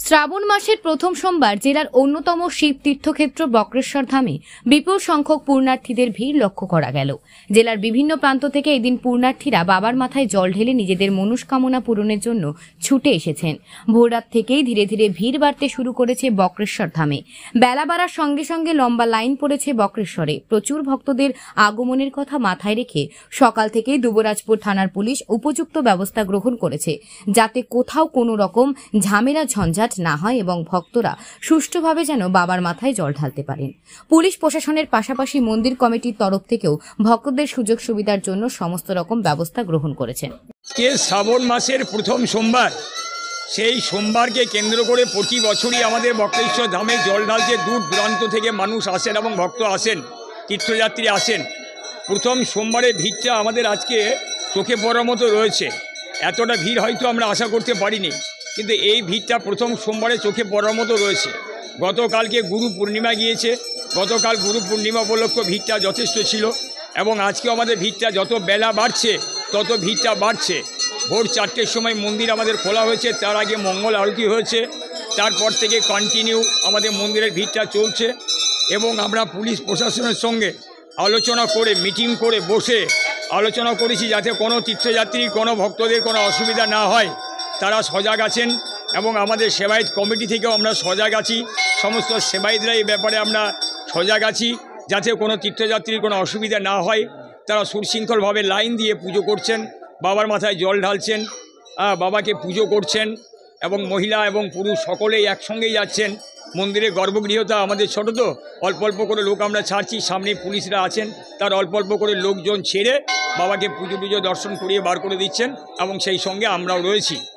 শ্রাবণ মাসের প্রথম সোমবার জেলার অন্যতম শিব তীর্থক্ষেত্র বক্রেশ্বর ধামে বিপুল সংখ্যক পুণ্যার্থীদের ভিড় লক্ষ্য করা গেল। জেলার বিভিন্ন প্রান্ত থেকে এদিন পুণ্যার্থীরা বাবার মাথায় জল ঢেলে নিজেদের মনস্কামনা পূরণের জন্য ছুটে এসেছেন। ভোররাত থেকেই ধীরে ধীরে ভিড় বাড়তে শুরু করেছে বক্রেশ্বর ধামে। বেলা বাড়ার সঙ্গে সঙ্গে লম্বা লাইন পড়েছে বক্রেশ্বরে। প্রচুর ভক্তদের আগমনের কথা মাথায় রেখে সকাল থেকেই দুবরাজপুর থানার পুলিশ উপযুক্ত ব্যবস্থা গ্রহণ করেছে, যাতে কোথাও কোনো রকম ঝামেলা ঝঞ্ঝাট না হয় এবং ভক্তরা সুষ্ঠুভাবে যেন বাবার মাথায় জল ঢালতে পারেন। পুলিশ প্রশাসনের পাশাপাশি মন্দির কমিটির তরফ থেকেও ভক্তদের সুযোগ সুবিধার জন্য সমস্ত রকম ব্যবস্থা গ্রহণ করেছেন। শ্রাবণ মাসের প্রথম সোমবার, সেই সোমবারকে কেন্দ্র করে প্রতি বছরই আমাদের বক্রেশ্বর ধামে জল ঢালতে দূর দূরান্ত থেকে মানুষ আসেন এবং ভক্ত আসেন, তীর্থযাত্রী আসেন। প্রথম সোমবারের ভিড়টা আমাদের আজকে চোখে পড়ার মতো রয়েছে। এতটা ভিড় হয়তো আমরা আশা করতে পারিনি, কিন্তু এই ভিড়টা প্রথম সোমবারে চোখে পড়ার মতো রয়েছে। গতকালকে গুরু পূর্ণিমা গিয়েছে, গতকাল গুরু পূর্ণিমা উপলক্ষে ভিড়টা যথেষ্ট ছিল এবং আজকেও আমাদের ভিড়টা যত বেলা বাড়ছে তত ভিড়টা বাড়ছে। ভোর 4টের সময় মন্দির আমাদের খোলা হয়েছে, তার আগে মঙ্গল আরতি হয়েছে, তারপর থেকে কন্টিনিউ আমাদের মন্দিরের ভিড়টা চলছে এবং আমরা পুলিশ প্রশাসনের সঙ্গে আলোচনা করে মিটিং করে বসে আলোচনা করেছি যাতে কোনো তীর্থযাত্রীর কোনো ভক্তদের কোনো অসুবিধা না হয়। তারা সজাগ আছেন এবং আমাদের সেবায়ত কমিটি থেকেও আমরা সজাগ আছি। সমস্ত সেবায়তরা এই ব্যাপারে আমরা সজাগ আছি যাতে কোনো তীর্থযাত্রীর কোনো অসুবিধা না হয়। তারা সুশৃঙ্খলভাবে লাইন দিয়ে পুজো করছেন, বাবার মাথায় জল ঢালছেন, বাবাকে পুজো করছেন এবং মহিলা এবং পুরুষ সকলেই একসঙ্গেই যাচ্ছেন। মন্দিরের গর্ভগৃহটা আমাদের ছোটো, তো অল্প অল্প করে লোক আমরা ছাড়ছি, সামনে পুলিশরা আছেন, তার অল্প অল্প করে লোকজন ছেড়ে বাবাকে পুজো দর্শন করিয়ে বার করে দিচ্ছেন এবং সেই সঙ্গে আমরাও রয়েছি।